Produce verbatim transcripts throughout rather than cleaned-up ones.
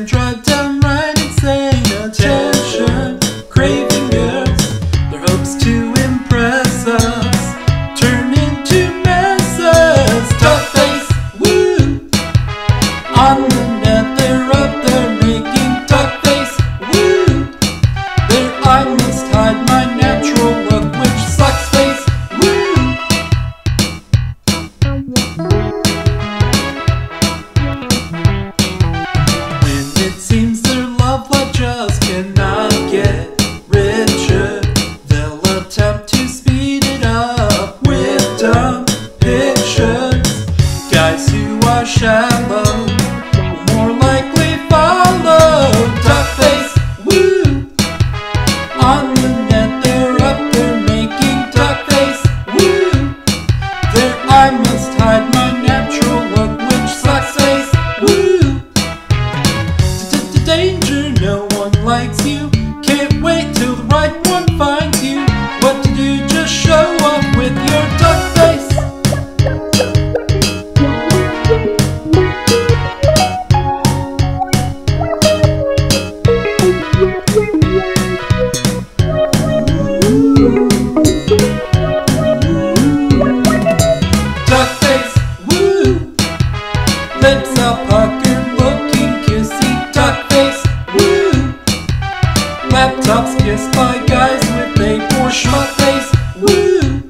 drive downright insane. Attention, craving girls, their hopes to impress us turn into messes. Duck face, woo! On the net they're up there making duck face, woo! There I must hide my natural look, which sucks face, woo! When it seems their love life just cannot get richer, they'll attempt to speed it up with dumb pictures. Guys who are shallow will more likely follow. Duck face, woo! On the net they're up there making duck face, woo! There I must hide my natural look, which sucks face, woo! Danger, no one likes you. Can't wait till the right one finds you. What to do, just show up with your duck face. Duck face, woo! Lips are puckered, looking kissy. Duck face, woo! Laptops kissed by guys with a poor schmuck face, woo!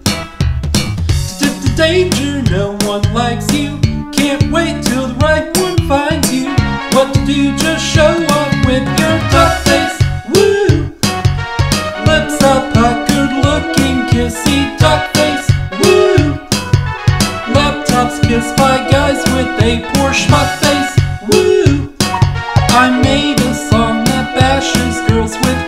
Danger, no one likes you. Can't wait till the right one finds you. What to do, just show up with your duck face, woo! Lips are puckered, looking kissy. Duck face, woo! Laptops kissed by guys with a poor schmuck face, woo! I made a song that bashes girls with